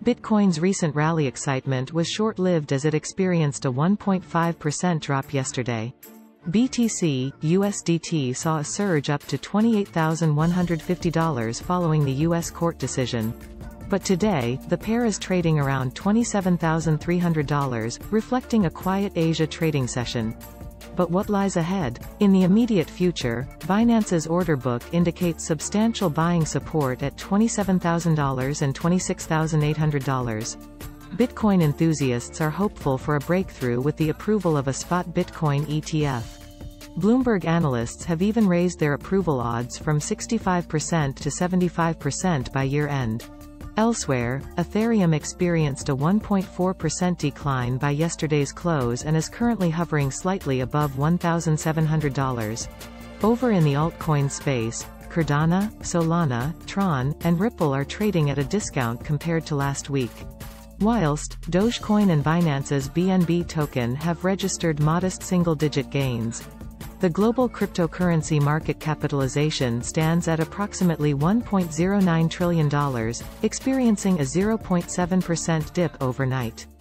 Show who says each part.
Speaker 1: Bitcoin's recent rally excitement was short-lived as it experienced a 1.5% drop yesterday. BTC, USDT saw a surge up to $28,150 following the U.S. court decision. But today, the pair is trading around $27,300, reflecting a quiet Asia trading session. But what lies ahead? In the immediate future, Binance's order book indicates substantial buying support at $27,000 and $26,800. Bitcoin enthusiasts are hopeful for a breakthrough with the approval of a spot Bitcoin ETF. Bloomberg analysts have even raised their approval odds from 65% to 75% by year-end. Elsewhere, Ethereum experienced a 1.4% decline by yesterday's close and is currently hovering slightly above $1,700. Over in the altcoin space, Cardano, Solana, Tron, and Ripple are trading at a discount compared to last week. Whilst, Dogecoin and Binance's BNB token have registered modest single-digit gains. The global cryptocurrency market capitalization stands at approximately $1.09 trillion, experiencing a 0.7% dip overnight.